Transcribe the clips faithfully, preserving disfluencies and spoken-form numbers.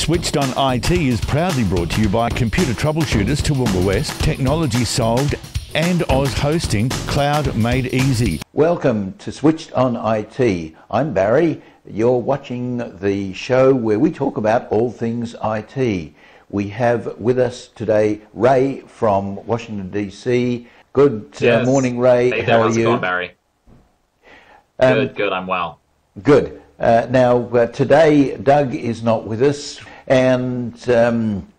Switched on I T is proudly brought to you by computer troubleshooters Toowoomba West, Technology Solved, and Oz Hosting, Cloud Made Easy. Welcome to Switched on I T. I'm Barry. You're watching the show where we talk about all things I T. We have with us today Ray from Washington, D C. Good yes. uh, morning, Ray. Hey How there, are how's you? it going, Barry? Um, good, good. I'm well. Good. Uh, now, uh, today, Doug is not with us, and um,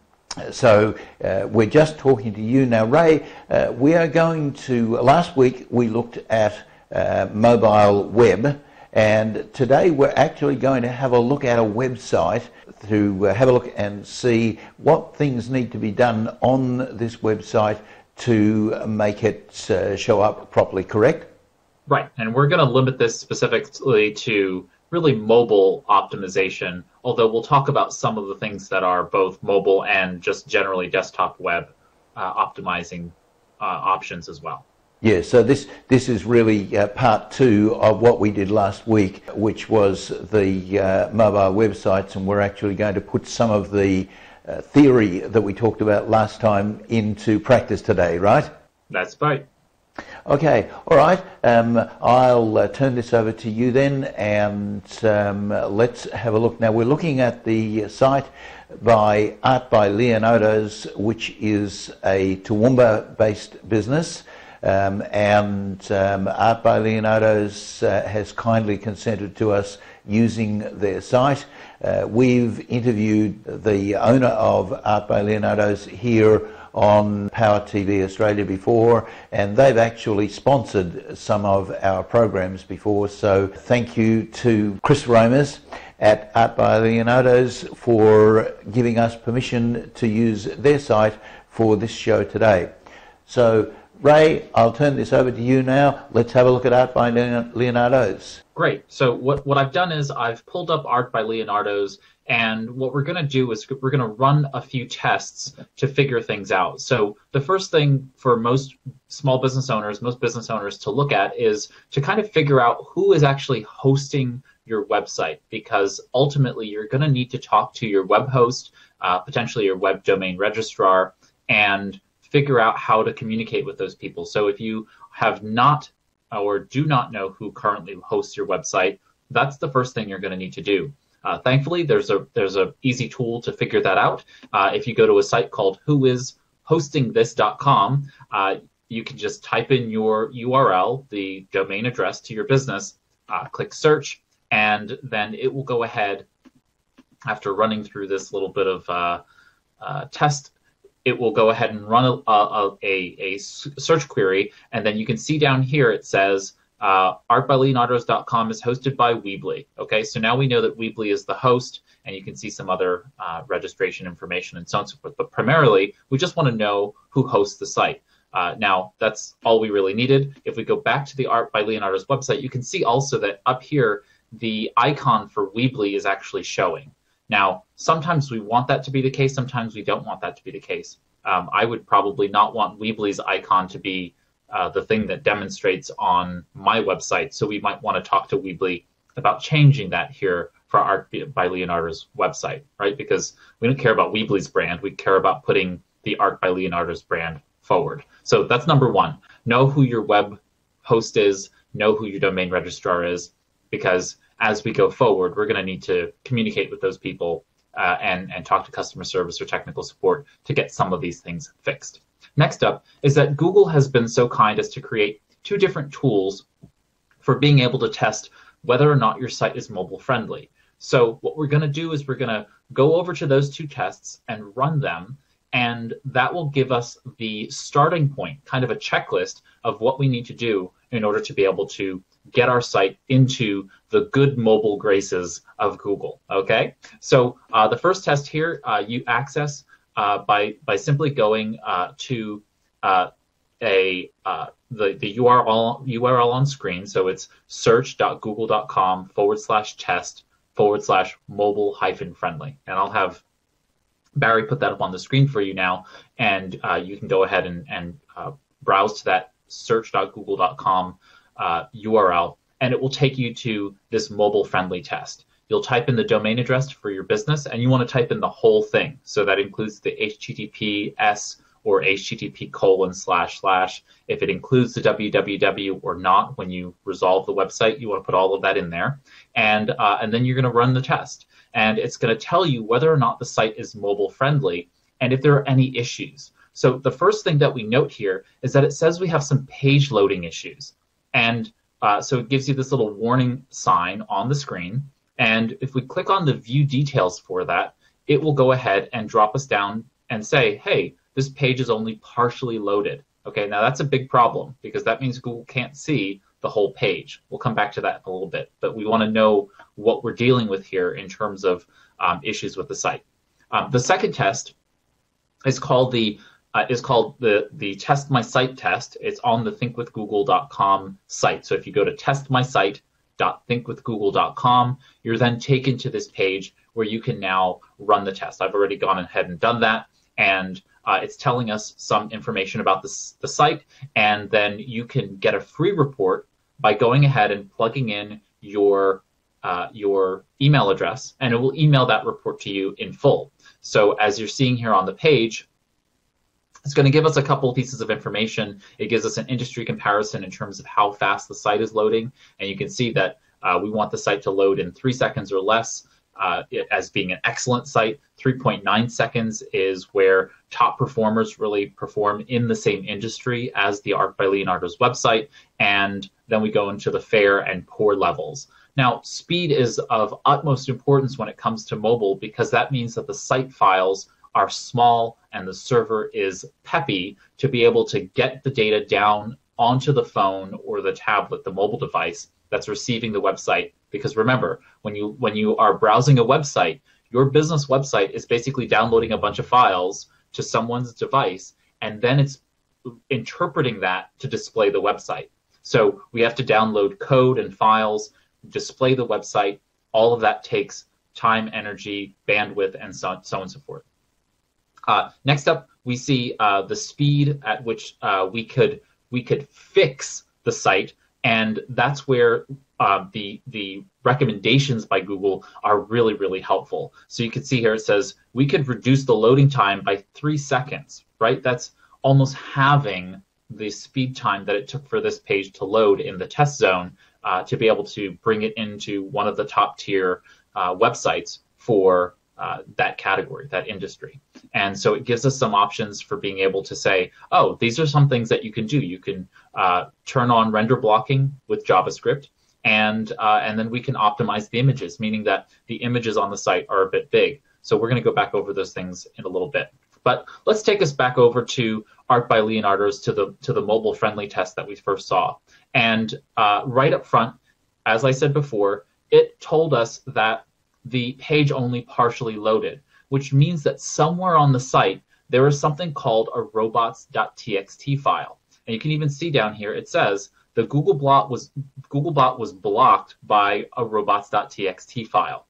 so uh, we're just talking to you. Now, Ray, uh, we are going to, last week we looked at uh, mobile web, and today we're actually going to have a look at a website to uh, have a look and see what things need to be done on this website to make it uh, show up properly, correct? Right, and we're going to limit this specifically to really mobile optimization, although we'll talk about some of the things that are both mobile and just generally desktop web uh, optimizing uh, options as well. Yeah, so this this is really uh, part two of what we did last week, which was the uh, mobile websites, and we're actually going to put some of the uh, theory that we talked about last time into practice today, right? That's right. Okay, all right. Um, I'll uh, turn this over to you then, and um, let's have a look. Now, we're looking at the site by Art by Leonardo's, which is a Toowoomba-based business, um, and um, Art by Leonardo's uh, has kindly consented to us using their site. Uh, we've interviewed the owner of Art by Leonardo's here on Power T V Australia before, and they've actually sponsored some of our programs before, so thank you to Chris Romers at Art by Leonardo's for giving us permission to use their site for this show today. So Ray, I'll turn this over to you now. Let's have a look at Art by Leonardo's. Great. So what, what I've done is I've pulled up Art by Leonardo's, and what we're going to do is we're going to run a few tests to figure things out. So the first thing for most small business owners, most business owners to look at is to kind of figure out who is actually hosting your website, because ultimately you're going to need to talk to your web host, uh, potentially your web domain registrar, and figure out how to communicate with those people. So if you have not or do not know who currently hosts your website, that's the first thing you're going to need to do. Uh, thankfully, there's a there's a easy tool to figure that out. Uh, if you go to a site called who is hosting this dot com, uh, you can just type in your U R L, the domain address to your business, uh, click search, and then it will go ahead, after running through this little bit of uh, uh, test, it will go ahead and run a, a, a, a search query, and then you can see down here it says uh, art by leonardos dot com is hosted by Weebly. Okay, so now we know that Weebly is the host, and you can see some other uh, registration information and so on and so forth. But primarily, we just want to know who hosts the site. Uh, now, that's all we really needed. If we go back to the Art by Leonardo's website, you can see also that up here, the icon for Weebly is actually showing. Now, sometimes we want that to be the case, sometimes we don't want that to be the case. Um, I would probably not want Weebly's icon to be uh, the thing that demonstrates on my website, so we might want to talk to Weebly about changing that here for Art by Leonardo's website, right? Because we don't care about Weebly's brand, we care about putting the Art by Leonardo's brand forward. So that's number one. Know who your web host is, know who your domain registrar is, because as we go forward, we're going to need to communicate with those people uh, and, and talk to customer service or technical support to get some of these things fixed. Next up is that Google has been so kind as to create two different tools for being able to test whether or not your site is mobile friendly. So what we're going to do is we're going to go over to those two tests and run them, and that will give us the starting point, kind of a checklist of what we need to do in order to be able to get our site into the good mobile graces of Google, okay? So uh, the first test here, uh, you access uh, by by simply going uh, to uh, a uh, the, the U R L U R L on screen, so it's search.google.com forward slash test forward slash mobile hyphen friendly. And I'll have Barry put that up on the screen for you now, and uh, you can go ahead and, and uh, browse to that search.google.com uh, U R L, and it will take you to this mobile-friendly test. you'll type in the domain address for your business, and you want to type in the whole thing. So that includes the H T T P S or H T T P colon slash slash. If it includes the W W W or not, when you resolve the website, you want to put all of that in there. And, uh, and then you're going to run the test. And it's going to tell you whether or not the site is mobile friendly and if there are any issues. So the first thing that we note here is that it says we have some page loading issues. And uh, so it gives you this little warning sign on the screen. And if we click on the view details for that, it will go ahead and drop us down and say, hey, this page is only partially loaded. Okay, now that's a big problem because that means Google can't see the whole page. We'll come back to that in a little bit, but we want to know what we're dealing with here in terms of um, issues with the site. Um, the second test is called the uh, is called the the Test My Site test. It's on the think with google dot com site. So if you go to test my site dot think with google dot com, you're then taken to this page where you can now run the test. I've already gone ahead and done that, and uh, it's telling us some information about this, the site, and then you can get a free report by going ahead and plugging in your uh, your email address, and it will email that report to you in full. So as you're seeing here on the page, it's going to give us a couple of pieces of information. It gives us an industry comparison in terms of how fast the site is loading, and you can see that uh, we want the site to load in three seconds or less. Uh, it, as being an excellent site, three point nine seconds is where top performers really perform in the same industry as the Art by Leonardo's website, and then we go into the fair and poor levels. Now, speed is of utmost importance when it comes to mobile because that means that the site files are small and the server is peppy to be able to get the data down onto the phone or the tablet, the mobile device that's receiving the website. Because remember, when you when you are browsing a website, your business website is basically downloading a bunch of files to someone's device, and then it's interpreting that to display the website. So we have to download code and files, display the website. All of that takes time, energy, bandwidth, and so, so on and so forth. Uh, next up, we see uh, the speed at which uh, we could we could fix the site, and that's where uh, the the recommendations by Google are really really helpful. So you can see here it says we could reduce the loading time by three seconds. Right, that's almost halving the speed time that it took for this page to load in the test zone uh, to be able to bring it into one of the top tier uh, websites for Uh, that category, that industry. And so it gives us some options for being able to say, oh, these are some things that you can do. You can uh, turn on render blocking with JavaScript, and uh, and then we can optimize the images, meaning that the images on the site are a bit big. So we're going to go back over those things in a little bit. But let's take us back over to Art by Leonardo's, to the to the mobile friendly test that we first saw. And uh, right up front, as I said before, it told us that the page only partially loaded, which means that somewhere on the site there is something called a robots dot t x t file. And you can even see down here it says the Googlebot was Googlebot was blocked by a robots dot t x t file.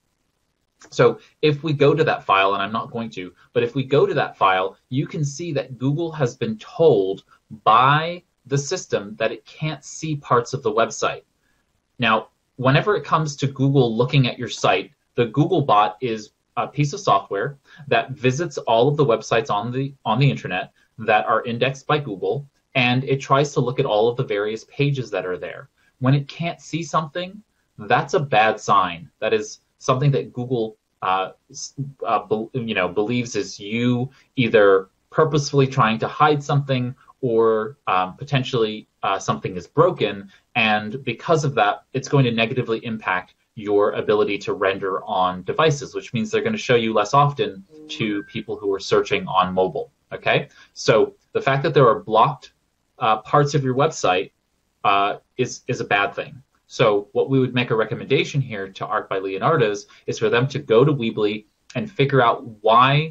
So if we go to that file, and I'm not going to, but if we go to that file, you can see that Google has been told by the system that it can't see parts of the website. Now, whenever it comes to Google looking at your site, the Googlebot is a piece of software that visits all of the websites on the on the internet that are indexed by Google, and it tries to look at all of the various pages that are there. When it can't see something, that's a bad sign. That is something that Google uh, uh, be, you know, believes is you either purposefully trying to hide something or um, potentially uh, something is broken, and because of that, it's going to negatively impact your ability to render on devices, which means they're going to show you less often to people who are searching on mobile. Okay, so the fact that there are blocked uh, parts of your website uh, is is a bad thing. So what we would make a recommendation here to Art by Leonardo's is for them to go to Weebly and figure out why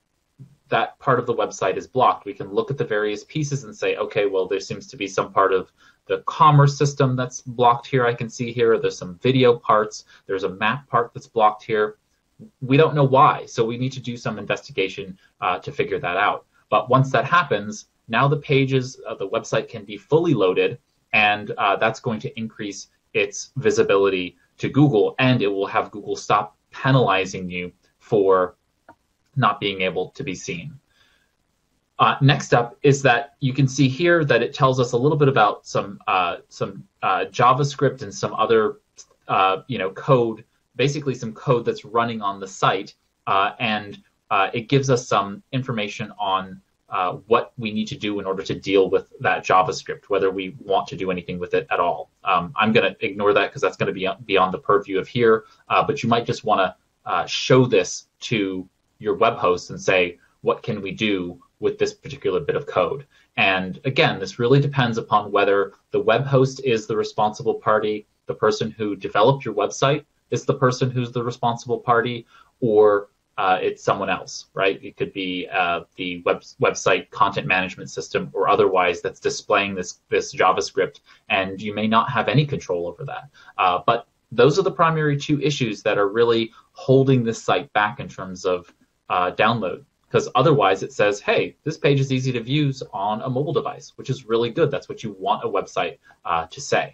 that part of the website is blocked. We can look at the various pieces and say, okay, well, there seems to be some part of the commerce system that's blocked here. I can see here there's some video parts. There's a map part that's blocked here. We don't know why, so we need to do some investigation uh, to figure that out. But once that happens, now the pages of the website can be fully loaded, and uh, that's going to increase its visibility to Google, and it will have Google stop penalizing you for not being able to be seen. Uh, next up is that you can see here that it tells us a little bit about some uh, some uh, JavaScript and some other uh, you know code, basically some code that's running on the site, uh, and uh, it gives us some information on uh, what we need to do in order to deal with that JavaScript, whether we want to do anything with it at all. Um, I'm going to ignore that because that's going to be beyond the purview of here, uh, but you might just want to uh, show this to your web host and say, what can we do with this particular bit of code? And again, this really depends upon whether the web host is the responsible party, the person who developed your website is the person who's the responsible party, or uh, it's someone else, right? It could be uh, the web, website content management system or otherwise that's displaying this, this JavaScript, and you may not have any control over that. Uh, but those are the primary two issues that are really holding this site back in terms of uh, download. Because otherwise it says, hey, this page is easy to view on a mobile device, which is really good. That's what you want a website uh, to say.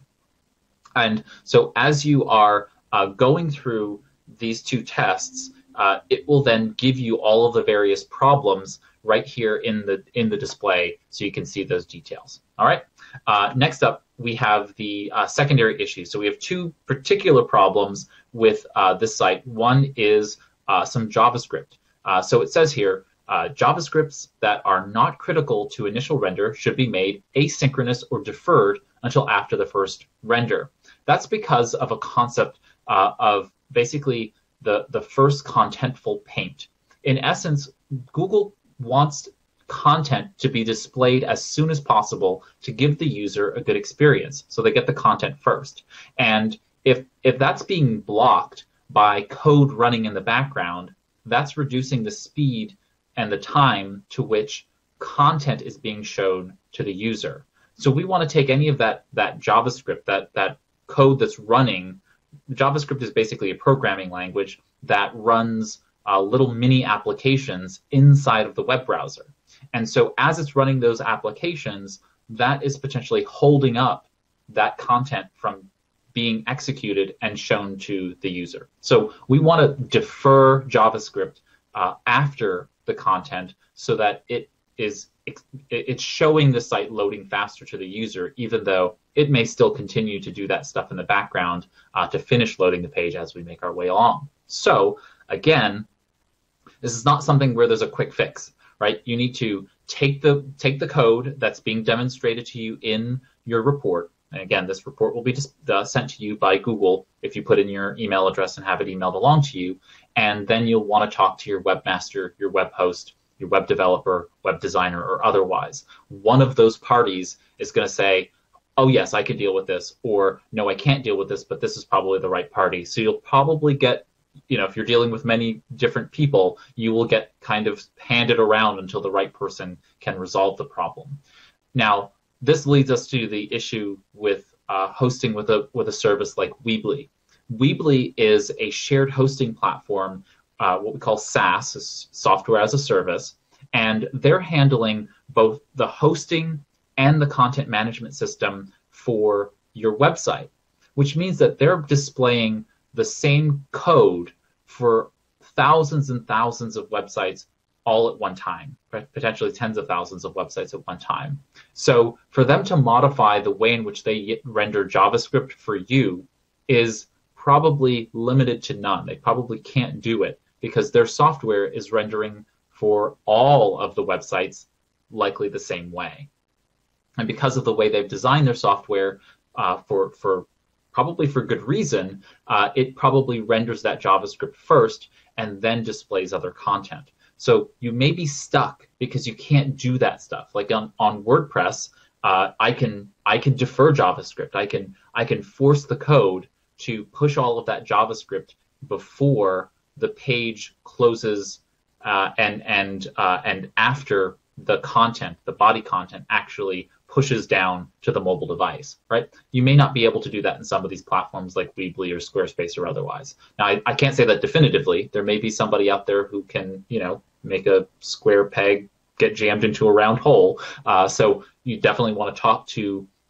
And so as you are uh, going through these two tests, uh, it will then give you all of the various problems right here in the in the display so you can see those details. All right. Uh, next up, we have the uh, secondary issues. So we have two particular problems with uh, this site. One is uh, some JavaScript. Uh, so it says here, uh, JavaScripts that are not critical to initial render should be made asynchronous or deferred until after the first render. That's because of a concept uh, of basically the, the first contentful paint. In essence, Google wants content to be displayed as soon as possible to give the user a good experience, so they get the content first. And if, if that's being blocked by code running in the background, that's reducing the speed and the time to which content is being shown to the user. So we want to take any of that, that JavaScript, that, that code that's running. JavaScript is basically a programming language that runs uh, little mini applications inside of the web browser. And so as it's running those applications, that is potentially holding up that content from being executed and shown to the user. So we want to defer JavaScript uh, after the content so that it is it's showing the site loading faster to the user, even though it may still continue to do that stuff in the background uh, to finish loading the page as we make our way along. So again, this is not something where there's a quick fix, right? You need to take the take the code that's being demonstrated to you in your report. And again, this report will be just, uh, sent to you by Google if you put in your email address and have it emailed along to you. And then you'll want to talk to your webmaster, your web host, your web developer, web designer, or otherwise. One of those parties is going to say, oh, yes, I can deal with this, or no, I can't deal with this, but this is probably the right party. So you'll probably get, you know, if you're dealing with many different people, you will get kind of handed around until the right person can resolve the problem. Now, this leads us to the issue with uh, hosting with a with a service like Weebly. Weebly is a shared hosting platform, uh, what we call SaaS, software as a service, and they're handling both the hosting and the content management system for your website, which means that they're displaying the same code for thousands and thousands of websites all at one time, potentially tens of thousands of websites at one time. So for them to modify the way in which they render JavaScript for you is probably limited to none. They probably can't do it because their software is rendering for all of the websites likely the same way. And because of the way they've designed their software uh, for, for probably for good reason, uh, it probably renders that JavaScript first and then displays other content. So you may be stuck because you can't do that stuff. Like on, on WordPress, uh, I can I can defer JavaScript. I can I can force the code to push all of that JavaScript before the page closes uh, and and uh, and after the content, the body content, actually pushes down to the mobile device, right? You may not be able to do that in some of these platforms like Weebly or Squarespace or otherwise. Now, I, I can't say that definitively. There may be somebody out there who can, you know, make a square peg get jammed into a round hole. Uh, so you definitely want to talk to the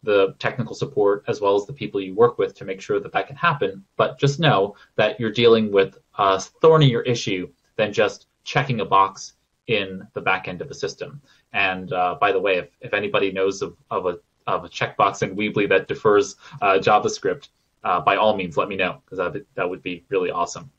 the technical support as well as the people you work with to make sure that that can happen. But just know that you're dealing with a thornier issue than just checking a box in the back end of the system. And uh, by the way, if, if anybody knows of, of a of a checkbox in Weebly that defers uh, JavaScript, uh, by all means, let me know, because that, that would be really awesome.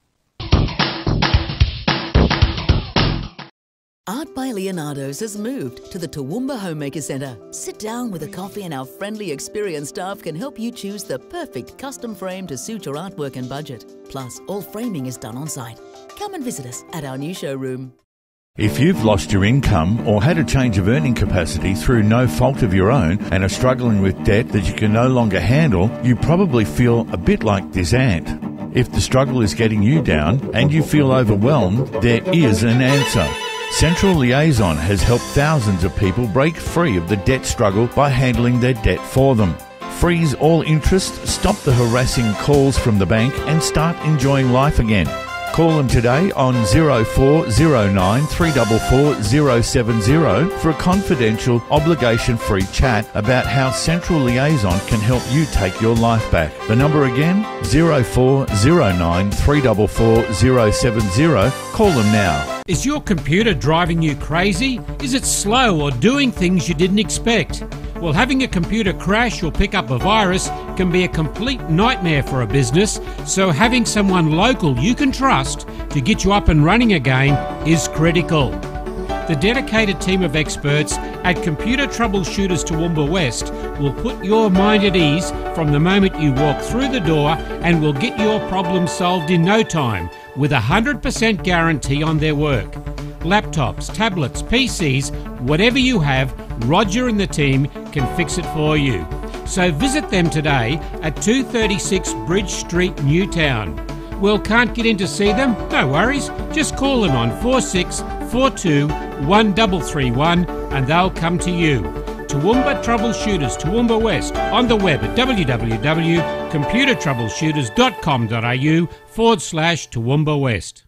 Art by Leonardo's has moved to the Toowoomba Homemaker Centre. Sit down with a coffee and our friendly, experienced staff can help you choose the perfect custom frame to suit your artwork and budget. Plus, all framing is done on site. Come and visit us at our new showroom. If you've lost your income or had a change of earning capacity through no fault of your own and are struggling with debt that you can no longer handle, you probably feel a bit like this ant. If the struggle is getting you down and you feel overwhelmed, there is an answer. Central Liaison has helped thousands of people break free of the debt struggle by handling their debt for them. Freeze all interest, stop the harassing calls from the bank and start enjoying life again. Call them today on zero four zero nine three four four zero seven zero for a confidential, obligation-free chat about how Central Liaison can help you take your life back. The number again, zero four zero nine three four four zero seven zero. Call them now. Is your computer driving you crazy? Is it slow or doing things you didn't expect? Well, having a computer crash or pick up a virus can be a complete nightmare for a business, so having someone local you can trust to get you up and running again is critical. The dedicated team of experts at Computer Troubleshooters Toowoomba West will put your mind at ease from the moment you walk through the door and will get your problem solved in no time with a one hundred percent guarantee on their work. Laptops, tablets, P Cs, whatever you have, Roger and the team can fix it for you. So visit them today at two thirty-six Bridge Street, Newtown. Well, can't get in to see them? No worries. Just call them on four six four two one three three one and they'll come to you. Toowoomba Troubleshooters Toowoomba West on the web at w w w dot computer troubleshooters dot com dot a u forward slash Toowoomba West.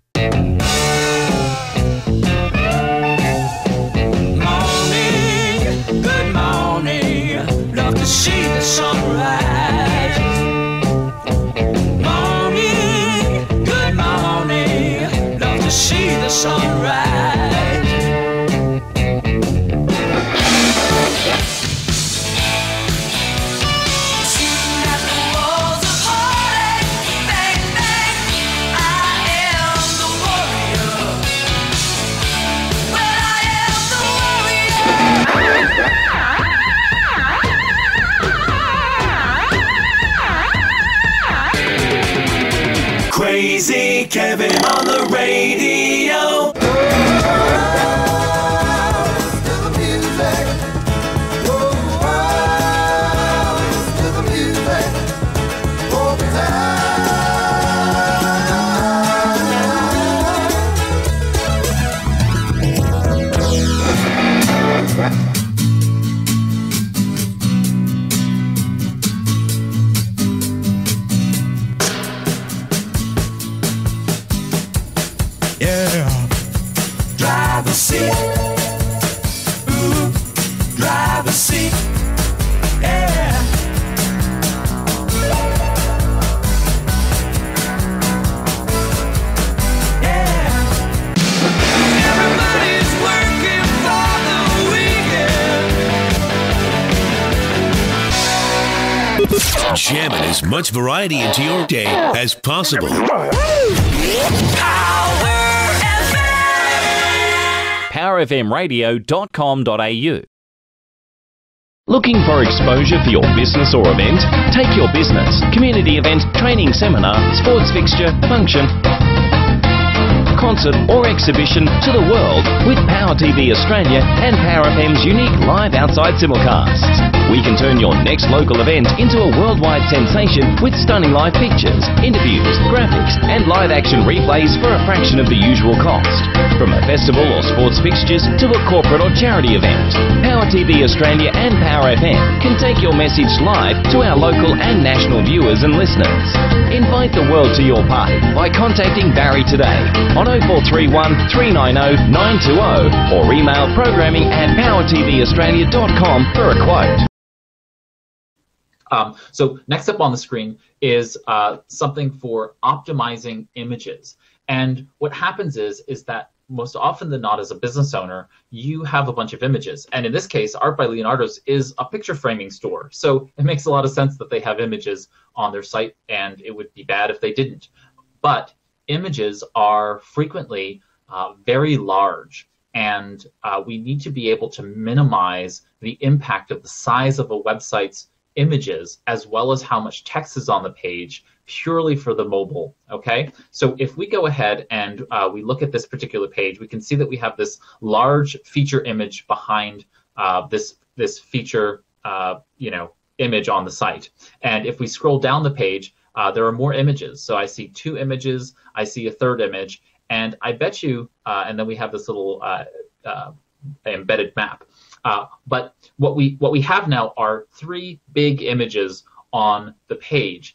To see the sunrise. Morning, good morning. Love to see the sunrise. Shooting at the walls of heartache. Bang, bang. I am the warrior. Well, I am the warrior. Crazy Kevin on the radio. Driver's seat, ooh, driver's seat, yeah. Yeah. Everybody's working for the weekend. Jamming as much variety into your day as possible. power f m radio dot com dot a u. Looking for exposure for your business or event? Take your business, community event, training seminar, sports fixture, function, concert or exhibition to the world with Power T V Australia and Power F M's unique live outside simulcasts. We can turn your next local event into a worldwide sensation with stunning live pictures, interviews, graphics and live action replays for a fraction of the usual cost. From a festival or sports fixtures to a corporate or charity event, Power T V Australia and Power F M can take your message live to our local and national viewers and listeners. Invite the world to your party by contacting Barry today on oh four three one, three nine oh, nine two oh or email programming at power t v australia dot com for a quote. Um, so next up on the screen is uh, something for optimizing images. And what happens is, is that most often than not, as a business owner, you have a bunch of images. And in this case, Art by Leonardo's is a picture framing store. So it makes a lot of sense that they have images on their site, and it would be bad if they didn't. But images are frequently uh, very large, and uh, we need to be able to minimize the impact of the size of a website's images as well as how much text is on the page purely for the mobile. Okay, so if we go ahead and uh, we look at this particular page, we can see that we have this large feature image behind uh, this this feature uh, you know image on the site. And if we scroll down the page, uh, there are more images. So I see two images, I see a third image, and I bet you, uh, and then we have this little uh, uh, embedded map. Uh, but what we what we have now are three big images on the page.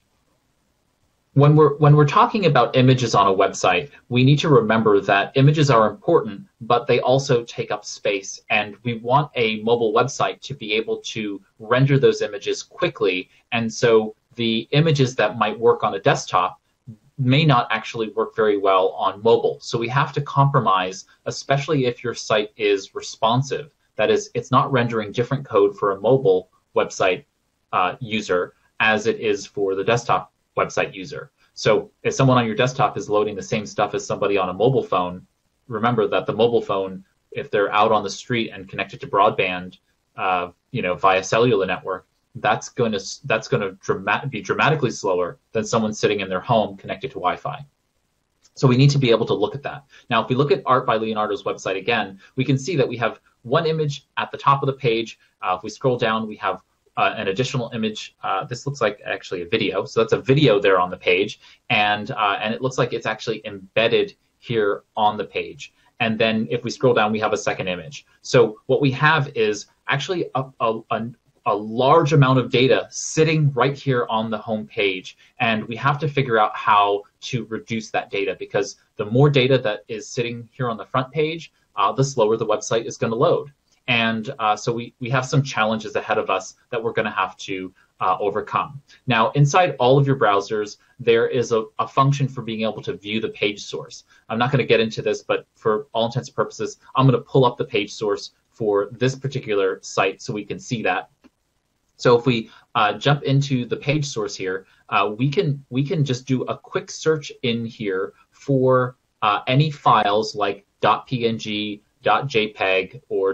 When we're when we're talking about images on a website, we need to remember that images are important, but they also take up space, and we want a mobile website to be able to render those images quickly. And so the images that might work on a desktop may not actually work very well on mobile. So we have to compromise, especially if your site is responsive. That is, it's not rendering different code for a mobile website uh, user as it is for the desktop website user. So if someone on your desktop is loading the same stuff as somebody on a mobile phone, remember that the mobile phone, if they're out on the street and connected to broadband, uh, you know, via cellular network, that's going to that's going to dramatic, be dramatically slower than someone sitting in their home connected to Wi-Fi. So we need to be able to look at that. Now, if we look at Art by Leonardo's website again, we can see that we have one image at the top of the page. Uh, if we scroll down, we have uh, an additional image. Uh, this looks like actually a video. So that's a video there on the page. And, uh, and it looks like it's actually embedded here on the page. And then if we scroll down, we have a second image. So what we have is actually a, a, a a large amount of data sitting right here on the home page, and we have to figure out how to reduce that data, because the more data that is sitting here on the front page, uh, the slower the website is going to load. And uh, so we, we have some challenges ahead of us that we're going to have to uh, overcome. Now, inside all of your browsers, there is a, a function for being able to view the page source. I'm not going to get into this, but for all intents and purposes, I'm going to pull up the page source for this particular site so we can see that. So if we uh, jump into the page source here, uh, we can we can just do a quick search in here for uh, any files like .png, .jpeg, or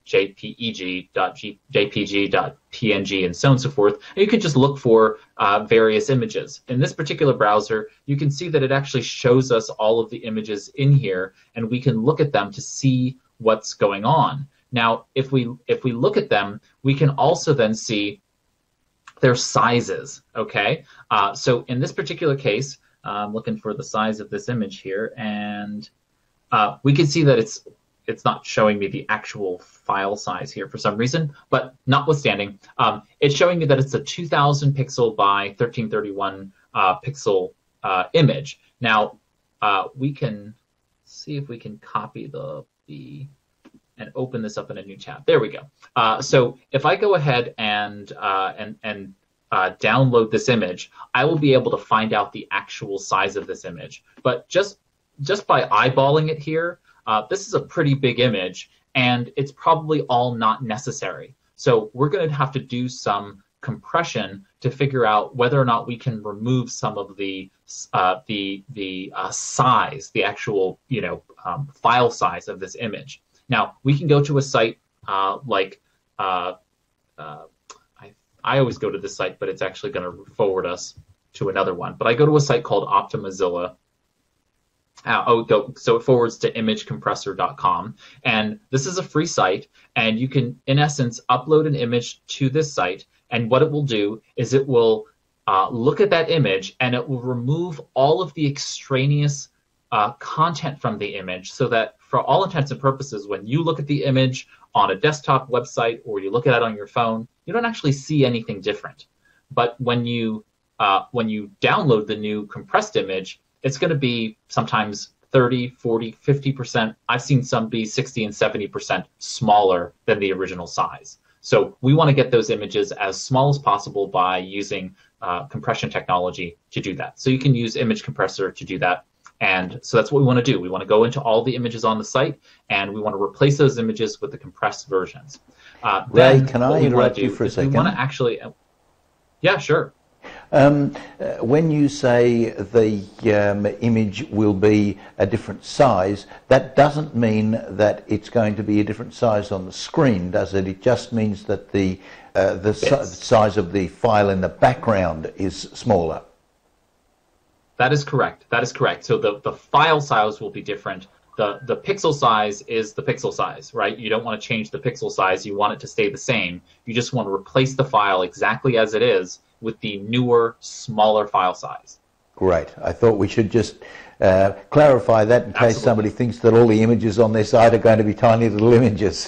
.jpeg, .jpg, .png, and so on and so forth. And you can just look for uh, various images. In this particular browser, you can see that it actually shows us all of the images in here, and we can look at them to see what's going on. Now, if we if we look at them, we can also then see their sizes, okay? Uh, so in this particular case, uh, I'm looking for the size of this image here, and uh, we can see that it's it's not showing me the actual file size here for some reason, but notwithstanding, um, it's showing me that it's a two thousand pixel by thirteen thirty-one uh, pixel uh, image. Now, uh, we can see if we can copy the the and open this up in a new tab. There we go. Uh, so if I go ahead and uh, and and uh, download this image, I will be able to find out the actual size of this image. But just just by eyeballing it here, uh, this is a pretty big image, and it's probably all not necessary. So we're going to have to do some compression to figure out whether or not we can remove some of the uh, the the uh, size, the actual you know um, file size of this image. Now, we can go to a site uh, like, uh, uh, I, I always go to this site, but it's actually going to forward us to another one. But I go to a site called Optimizilla. Uh, oh, go, so it forwards to image compressor dot com. And this is a free site, and you can, in essence, upload an image to this site. And what it will do is it will uh, look at that image, and it will remove all of the extraneous uh, content from the image, so that for all intents and purposes, when you look at the image on a desktop website or you look at it on your phone, you don't actually see anything different. But when you uh, when you download the new compressed image, it's going to be sometimes thirty, forty, fifty percent. I've seen some be sixty and seventy percent smaller than the original size. So we want to get those images as small as possible by using uh, compression technology to do that. So you can use image compressor to do that. And so that's what we want to do. We want to go into all the images on the site, and we want to replace those images with the compressed versions. Uh, Ray, then can what I we interrupt want to you do for a is we second? want to actually, yeah, sure. Um, uh, when you say the um, image will be a different size, that doesn't mean that it's going to be a different size on the screen, does it? It just means that the uh, the si size of the file in the background is smaller. That is correct. That is correct. So the, the file size will be different. The, the pixel size is the pixel size, right? You don't want to change the pixel size. You want it to stay the same. You just want to replace the file exactly as it is with the newer, smaller file size. Great. I thought we should just uh, clarify that in case Absolutely. somebody thinks that all the images on their site are going to be tiny little images.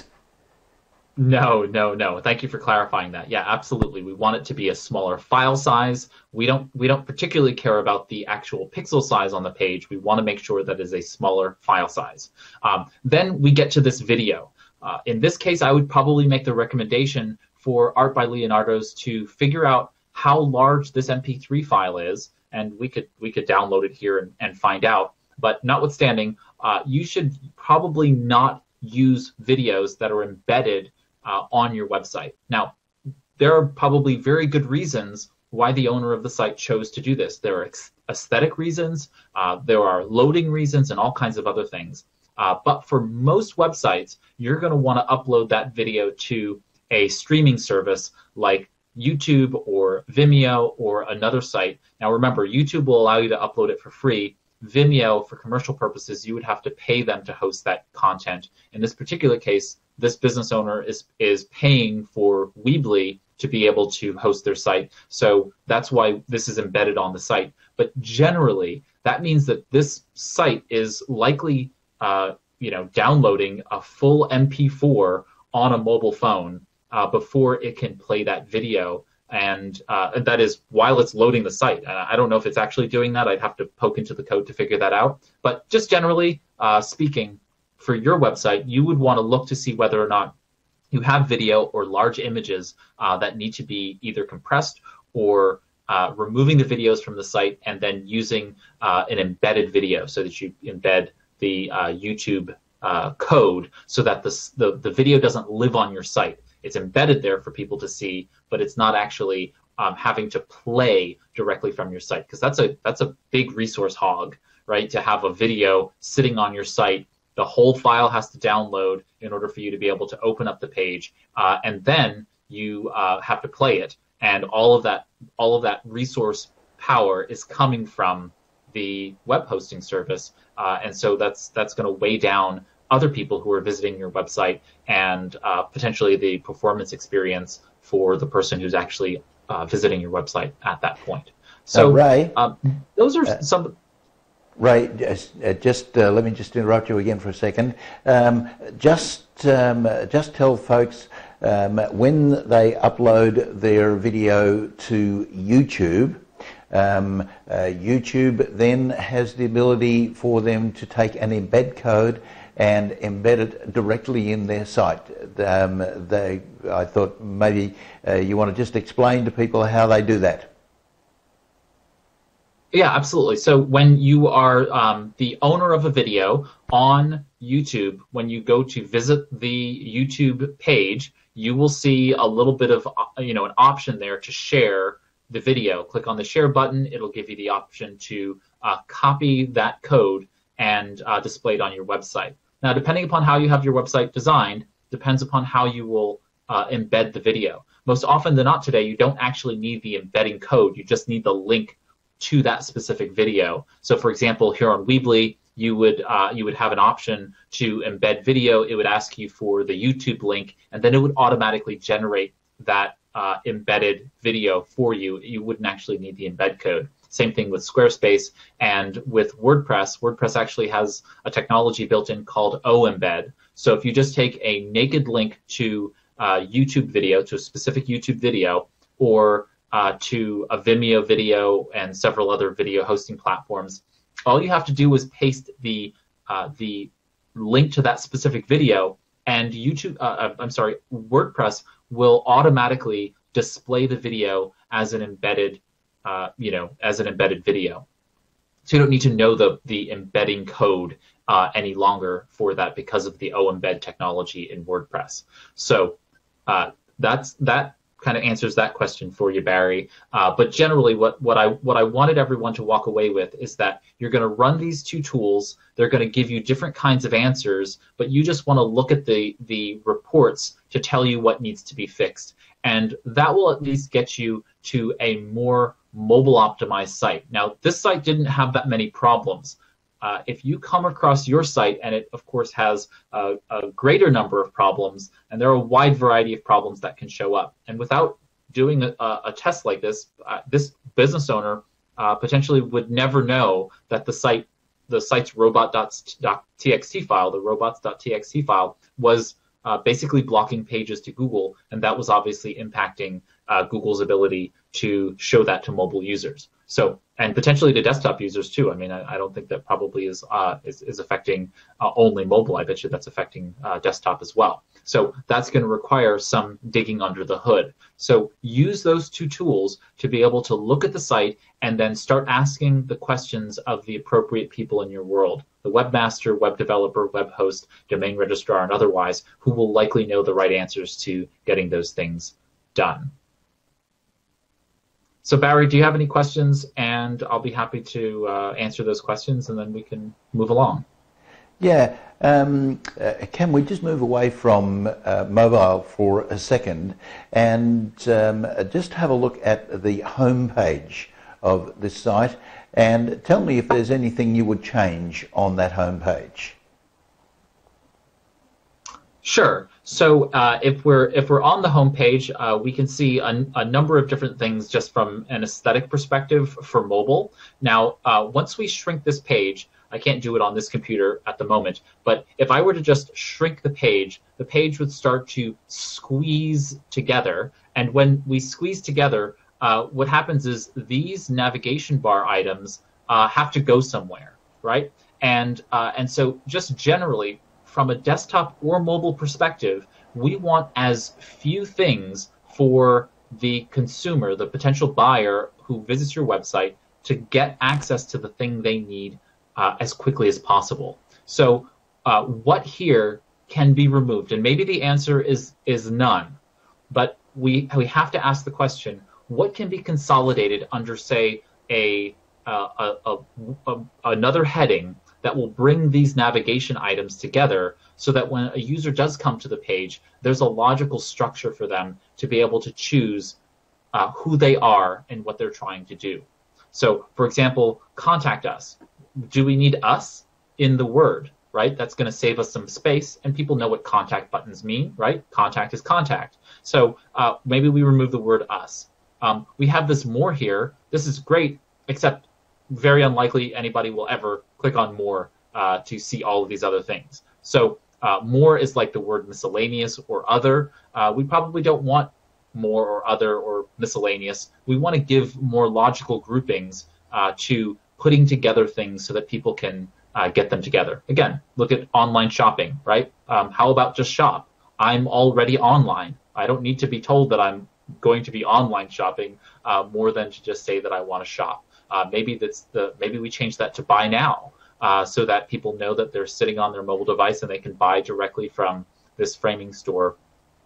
No, no, no. Thank you for clarifying that. Yeah, absolutely. We want it to be a smaller file size. We don't we don't particularly care about the actual pixel size on the page. We want to make sure that is a smaller file size. Um, then we get to this video. Uh, in this case, I would probably make the recommendation for Art by Leonardo's to figure out how large this M P three file is, and we could we could download it here and, and find out. But notwithstanding, uh, you should probably not use videos that are embedded Uh, on your website. Now, there are probably very good reasons why the owner of the site chose to do this. There are aesthetic reasons, uh, there are loading reasons, and all kinds of other things. Uh, but for most websites, you're going to want to upload that video to a streaming service like YouTube or Vimeo or another site. Now, remember, YouTube will allow you to upload it for free. Vimeo, for commercial purposes, you would have to pay them to host that content. In this particular case, this business owner is is paying for Weebly to be able to host their site. So that's why this is embedded on the site. But generally, that means that this site is likely uh, you know, downloading a full M P four on a mobile phone uh, before it can play that video. And uh, that is while it's loading the site. And I don't know if it's actually doing that. I'd have to poke into the code to figure that out. But just generally uh, speaking, for your website, you would want to look to see whether or not you have video or large images uh, that need to be either compressed or uh, removing the videos from the site and then using uh, an embedded video so that you embed the uh, YouTube uh, code so that this, the, the video doesn't live on your site. It's embedded there for people to see, but it's not actually um, having to play directly from your site, because that's a that's a big resource hog, right? To have a video sitting on your site, the whole file has to download in order for you to be able to open up the page, uh, and then you uh, have to play it, and all of that all of that resource power is coming from the web hosting service, uh, and so that's that's going to weigh down other people who are visiting your website and uh, potentially the performance experience for the person who's actually uh, visiting your website at that point. So, uh, Ray, uh, those are uh, some. Ray, just, uh, just uh, let me just interrupt you again for a second. Um, just, um, just tell folks um, when they upload their video to YouTube. Um, uh, YouTube then has the ability for them to take an embed code and embed it directly in their site. Um, they, I thought maybe uh, you want to just explain to people how they do that. Yeah, absolutely. So when you are um, the owner of a video on YouTube, when you go to visit the YouTube page, you will see a little bit of, you know, an option there to share the video. Click on the share button. It'll give you the option to uh, copy that code and uh, display it on your website. Now, depending upon how you have your website designed, depends upon how you will uh, embed the video. Most often than not today, you don't actually need the embedding code. You just need the link to that specific video. So, for example, here on Weebly, you would uh, you would have an option to embed video. It would ask you for the YouTube link, and then it would automatically generate that uh, embedded video for you. You wouldn't actually need the embed code. Same thing with Squarespace and with WordPress. WordPress actually has a technology built in called O-embed. So if you just take a naked link to a YouTube video, to a specific YouTube video, or uh, to a Vimeo video and several other video hosting platforms, all you have to do is paste the uh, the link to that specific video, and YouTube, uh, I'm sorry, WordPress will automatically display the video as an embedded, uh, you know, as an embedded video. So you don't need to know the the embedding code uh, any longer for that because of the O-embed technology in WordPress. So uh, that's that kind of answers that question for you, Barry. Uh, but generally, what what I what I wanted everyone to walk away with is that you're going to run these two tools. They're going to give you different kinds of answers, but you just want to look at the the reports to tell you what needs to be fixed, and that will at least get you to a more mobile optimized site. Now, this site didn't have that many problems. Uh, if you come across your site and it, of course, has a, a greater number of problems, and there are a wide variety of problems that can show up, and without doing a, a test like this, uh, this business owner uh, potentially would never know that the site, the site's robot.txt file, the robots.txt file, was uh, basically blocking pages to Google, and that was obviously impacting uh, Google's ability to show that to mobile users. So, and potentially to desktop users too. I mean, I, I don't think that probably is uh, is, is affecting uh, only mobile. I bet you that's affecting uh, desktop as well. So that's going to require some digging under the hood. So use those two tools to be able to look at the site and then start asking the questions of the appropriate people in your world, the webmaster, web developer, web host, domain registrar, and otherwise, who will likely know the right answers to getting those things done. So Barry, do you have any questions? And I'll be happy to uh, answer those questions, and then we can move along. Yeah, um, uh, can we just move away from uh, mobile for a second and um, just have a look at the home page of this site, and tell me if there's anything you would change on that home page. Sure. So uh, if we're if we're on the home page, uh, we can see a, a number of different things just from an aesthetic perspective for mobile. Now, uh, once we shrink this page, I can't do it on this computer at the moment, but if I were to just shrink the page, the page would start to squeeze together. And when we squeeze together, uh, what happens is these navigation bar items uh, have to go somewhere, right? And uh, and so just generally, from a desktop or mobile perspective, we want as few things for the consumer, the potential buyer who visits your website, to get access to the thing they need uh, as quickly as possible. So uh, what here can be removed? And maybe the answer is is none, but we we have to ask the question, what can be consolidated under, say, a, uh, a, a, a another heading that will bring these navigation items together so that when a user does come to the page, there's a logical structure for them to be able to choose uh, who they are and what they're trying to do. So, for example, contact us. Do we need us in the word, right? That's going to save us some space, and people know what contact buttons mean, right? Contact is contact. So uh, maybe we remove the word us. Um, we have this more here. This is great, except very unlikely anybody will ever click on more uh, to see all of these other things. So uh, more is like the word miscellaneous or other. Uh, we probably don't want more or other or miscellaneous. We want to give more logical groupings uh, to putting together things so that people can uh, get them together. Again, look at online shopping, right? Um, how about just shop? I'm already online. I don't need to be told that I'm going to be online shopping uh, more than to just say that I want to shop. Uh, maybe that's the maybe we change that to buy now, uh, so that people know that they're sitting on their mobile device and they can buy directly from this framing store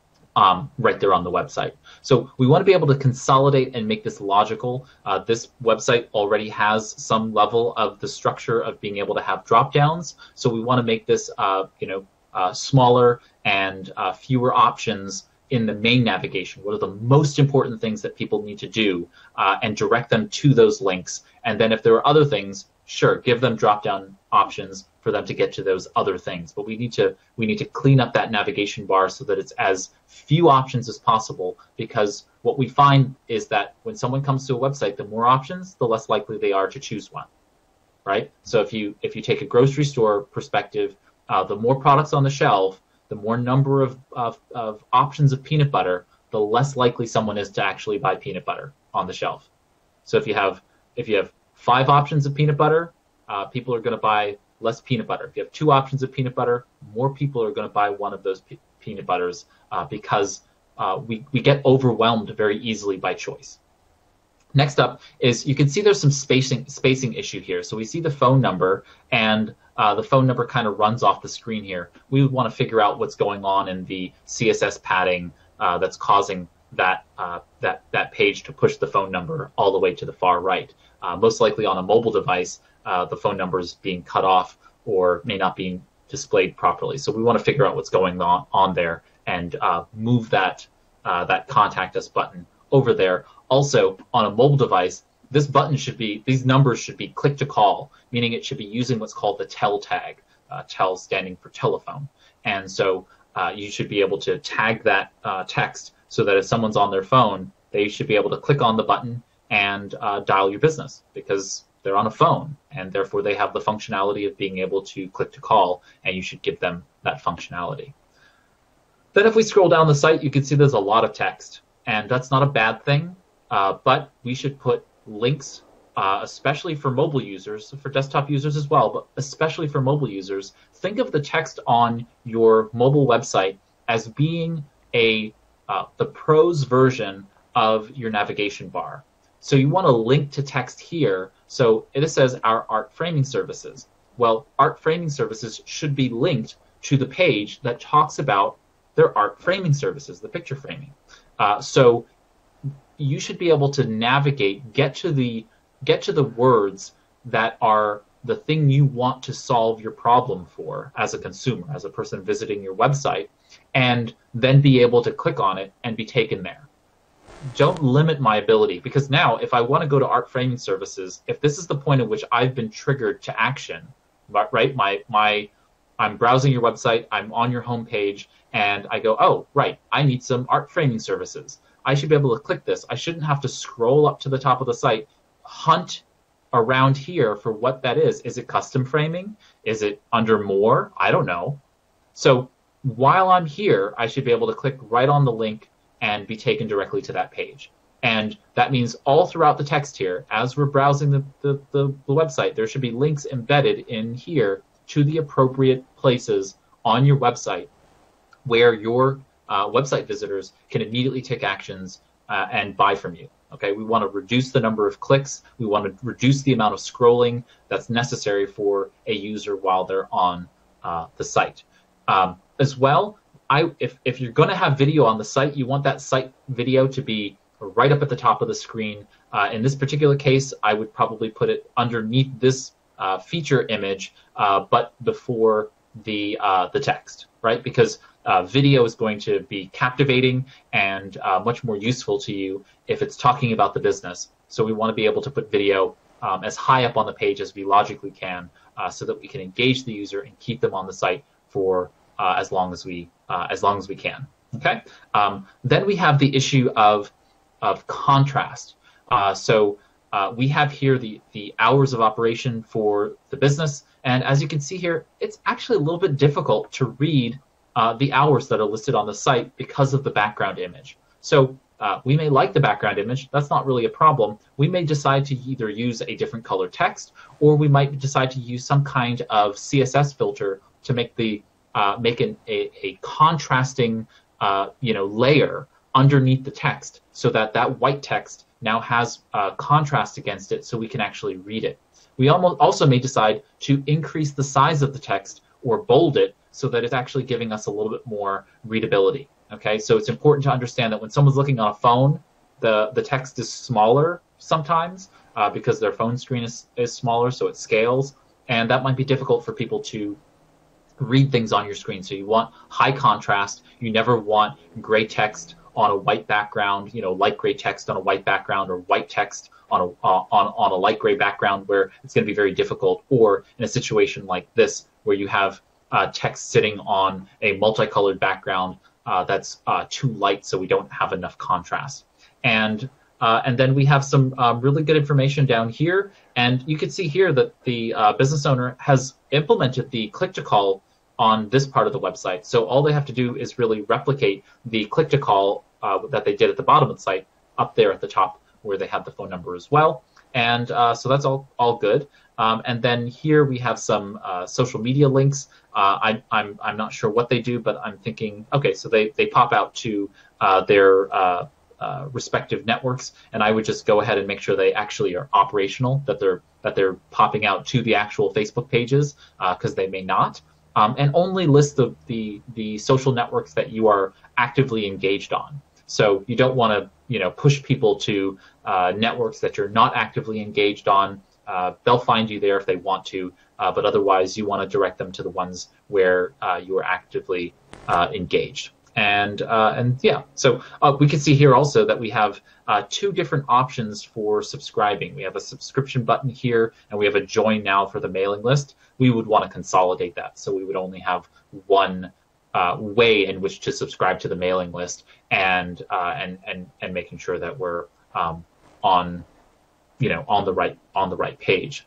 um, right there on the website. So we want to be able to consolidate and make this logical. Uh, this website already has some level of the structure of being able to have drop downs. So we want to make this uh, you know uh, smaller and uh, fewer options in the main navigation. What are the most important things that people need to do, uh, and direct them to those links. And then if there are other things, sure, give them drop-down options for them to get to those other things. But we need to we need to clean up that navigation bar so that it's as few options as possible, because what we find is that when someone comes to a website, the more options, the less likely they are to choose one, right? So if you if you take a grocery store perspective, uh, the more products on the shelf, the more number of, of, of options of peanut butter, the less likely someone is to actually buy peanut butter on the shelf. So if you have if you have five options of peanut butter, uh, people are going to buy less peanut butter. If you have two options of peanut butter, more people are going to buy one of those pe- peanut butters uh, because uh, we, we get overwhelmed very easily by choice. Next up is you can see there's some spacing spacing issue here. So we see the phone number, and uh, the phone number kind of runs off the screen here. We would want to figure out what's going on in the C S S padding uh, that's causing that uh, that that page to push the phone number all the way to the far right. Uh, most likely on a mobile device, uh, the phone number is being cut off or may not be displayed properly. So we want to figure out what's going on on there and uh, move that uh, that contact us button over there. Also, on a mobile device, this button should be, these numbers should be click to call, meaning it should be using what's called the tel tag, uh, tel standing for telephone. And so uh, you should be able to tag that uh, text so that if someone's on their phone, they should be able to click on the button and uh, dial your business because they're on a phone, and therefore they have the functionality of being able to click to call, and you should give them that functionality. Then if we scroll down the site, you can see there's a lot of text, and that's not a bad thing. Uh, but we should put links, uh, especially for mobile users, for desktop users as well, but especially for mobile users. Think of the text on your mobile website as being a uh, the prose version of your navigation bar. So you want to link to text here. So it says our art framing services. Well, art framing services should be linked to the page that talks about their art framing services, the picture framing. Uh, so you should be able to navigate, get to the get to the words that are the thing you want to solve your problem for as a consumer, as a person visiting your website, and then be able to click on it and be taken there. Don't limit my ability, because now if I want to go to art framing services, if this is the point at which I've been triggered to action, right? My my I'm browsing your website, I'm on your homepage, and I go, oh, right, I need some art framing services. I should be able to click this. I shouldn't have to scroll up to the top of the site, hunt around here for what that is. Is it custom framing? Is it under more? I don't know. So while I'm here, I should be able to click right on the link and be taken directly to that page. And that means all throughout the text here, as we're browsing the, the, the, the website, there should be links embedded in here to the appropriate places on your website where your Uh, website visitors can immediately take actions uh, and buy from you. Okay, we want to reduce the number of clicks. We want to reduce the amount of scrolling that's necessary for a user while they're on uh, the site. Um, as well, I, if, if you're going to have video on the site, you want that site video to be right up at the top of the screen. Uh, in this particular case, I would probably put it underneath this uh, feature image, uh, but before the uh, the text, right? Because Uh, video is going to be captivating and uh, much more useful to you if it's talking about the business. So we want to be able to put video um, as high up on the page as we logically can, uh, so that we can engage the user and keep them on the site for uh, as long as we uh, as long as we can. Okay. Um, then we have the issue of of contrast. Uh, so uh, we have here the the hours of operation for the business, and as you can see here, it's actually a little bit difficult to read Uh, the hours that are listed on the site because of the background image. So uh, we may like the background image. That's not really a problem. We may decide to either use a different color text, or we might decide to use some kind of C S S filter to make the uh, make an, a, a contrasting uh, you know layer underneath the text, so that that white text now has uh, contrast against it, so we can actually read it. We almost also may decide to increase the size of the text or bold it, so that it's actually giving us a little bit more readability. Okay, so it's important to understand that when someone's looking on a phone, the, the text is smaller sometimes uh, because their phone screen is, is smaller, so it scales, and that might be difficult for people to read things on your screen. So you want high contrast. You never want gray text on a white background, you know, light gray text on a white background, or white text on a uh, on on a light gray background, where it's going to be very difficult. Or in a situation like this, where you have uh, text sitting on a multicolored background uh, that's uh, too light, so we don't have enough contrast. And uh, and then we have some um, really good information down here, and you can see here that the uh, business owner has implemented the click to call on this part of the website. So all they have to do is really replicate the click to call uh, that they did at the bottom of the site up there at the top, where they have the phone number as well. And uh, so that's all, all good. Um, and then here we have some uh, social media links. uh, I, I'm I'm not sure what they do, but I'm thinking, okay, so they, they pop out to uh, their uh, uh, respective networks, and I would just go ahead and make sure they actually are operational, that they're that they're popping out to the actual Facebook pages, because uh, they may not, um, and only list the, the the social networks that you are actively engaged on. So you don't want to, you know, push people to uh, networks that you're not actively engaged on. Uh, they'll find you there if they want to, uh, but otherwise you want to direct them to the ones where uh, you are actively uh, engaged. And uh, and yeah, so uh, we can see here also that we have uh, two different options for subscribing. We have a subscription button here, and we have a join now for the mailing list. We would want to consolidate that, so we would only have one Uh, way in which to subscribe to the mailing list, and uh, and and and making sure that we're um, on, you know, on the right on the right page.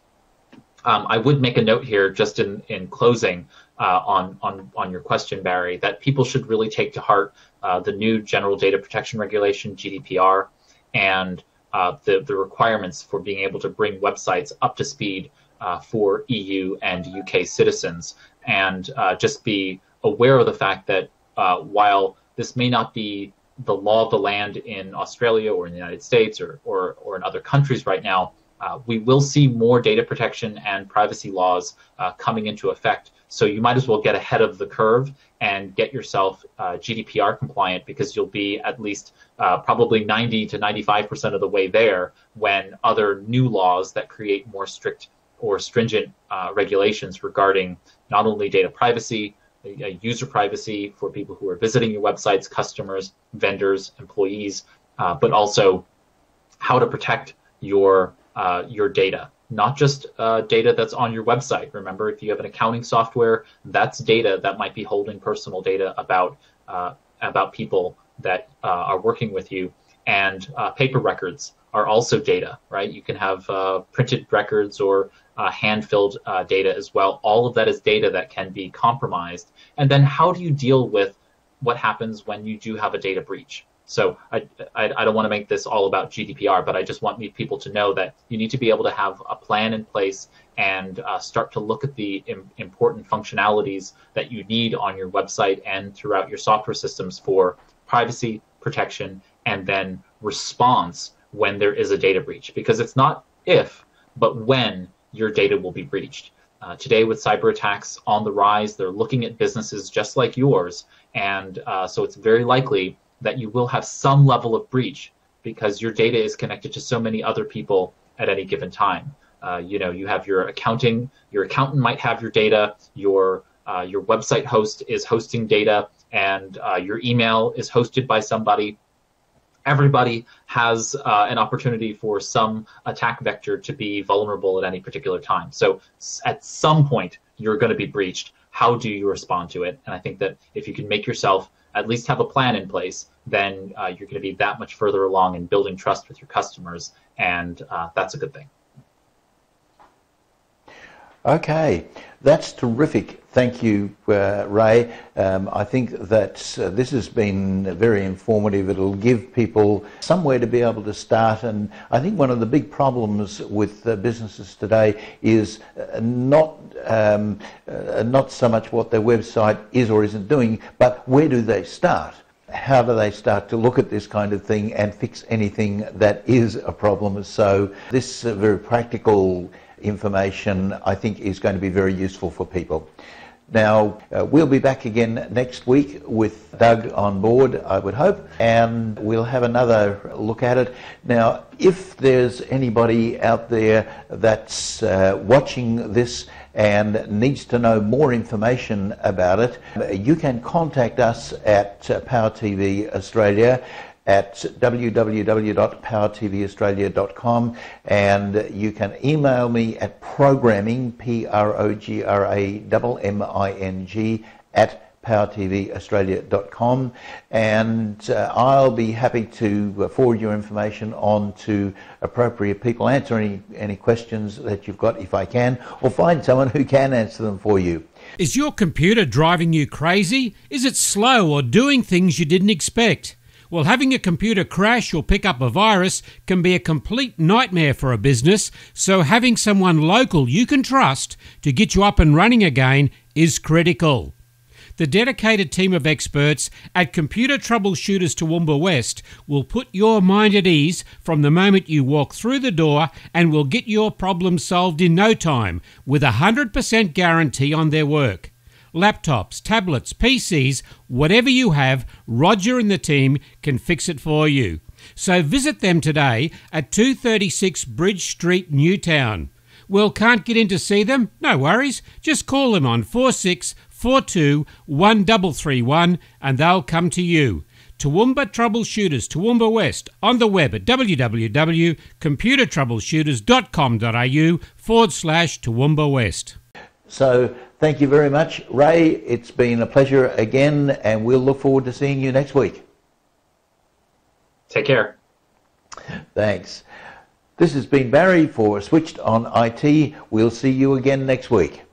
Um, I would make a note here, just in in closing, uh, on on on your question, Barry, that people should really take to heart uh, the new General Data Protection Regulation, G D P R, and uh, the the requirements for being able to bring websites up to speed uh, for E U and U K citizens, and uh, just be aware of the fact that uh, while this may not be the law of the land in Australia or in the United States or, or, or in other countries right now, uh, we will see more data protection and privacy laws uh, coming into effect. So you might as well get ahead of the curve and get yourself uh, G D P R compliant, because you'll be at least uh, probably ninety to ninety-five percent of the way there when other new laws that create more strict or stringent uh, regulations regarding not only data privacy, user privacy for people who are visiting your websites, customers, vendors, employees, uh, but also how to protect your uh, your data, not just uh, data that's on your website. Remember, if you have an accounting software, that's data that might be holding personal data about uh, about people that uh, are working with you, and uh, paper records are also data, right? You can have uh, printed records or uh, hand-filled uh, data as well. All of that is data that can be compromised. And then how do you deal with what happens when you do have a data breach? So I, I, I don't want to make this all about G D P R, but I just want people to know that you need to be able to have a plan in place and uh, start to look at the im- important functionalities that you need on your website and throughout your software systems for privacy, protection, and then response when there is a data breach. Because it's not if, but when your data will be breached. Uh, today, with cyber attacks on the rise, they're looking at businesses just like yours, and uh, so it's very likely that you will have some level of breach because your data is connected to so many other people at any given time. Uh, you know, you have your accounting, your accountant might have your data, your uh, your website host is hosting data, and uh, your email is hosted by somebody. Everybody has uh, an opportunity for some attack vector to be vulnerable at any particular time. So at some point, you're going to be breached. How do you respond to it? And I think that if you can make yourself at least have a plan in place, then uh, you're going to be that much further along in building trust with your customers, and uh, that's a good thing. Okay, that's terrific. Thank you, uh, Ray. Um, I think that uh, this has been very informative. It'll give people somewhere to be able to start, and I think one of the big problems with uh, businesses today is uh, not um, uh, not so much what their website is or isn't doing, but where do they start? How do they start to look at this kind of thing and fix anything that is a problem? So this uh, very practical information, I think, is going to be very useful for people. Now, uh, we'll be back again next week with Doug on board, I would hope, and we'll have another look at it. Now, if there's anybody out there that's uh, watching this and needs to know more information about it, you can contact us at uh, Power T V Australia at w w w dot power t v australia dot com, and you can email me at programming, P R O G R A M M I N G, at power t v australia dot com, and uh, I'll be happy to forward your information on to appropriate people, answer any, any questions that you've got if I can, or find someone who can answer them for you. Is your computer driving you crazy? Is it slow or doing things you didn't expect? Well, having a computer crash or pick up a virus can be a complete nightmare for a business, so having someone local you can trust to get you up and running again is critical. The dedicated team of experts at Computer Troubleshooters Toowoomba West will put your mind at ease from the moment you walk through the door and will get your problem solved in no time with a one hundred percent guarantee on their work. Laptops, tablets, P Cs, whatever you have, Roger and the team can fix it for you. So visit them today at two thirty-six Bridge Street, Newtown. Well, can't get in to see them? No worries. Just call them on four six four two one three three one and they'll come to you. Toowoomba Troubleshooters, Toowoomba West, on the web at w w w dot computer troubleshooters dot com dot a u forward slash Toowoomba West. So thank you very much, Ray. It's been a pleasure again, and we'll look forward to seeing you next week. Take care. Thanks. This has been Barry for Switched on I T. We'll see you again next week.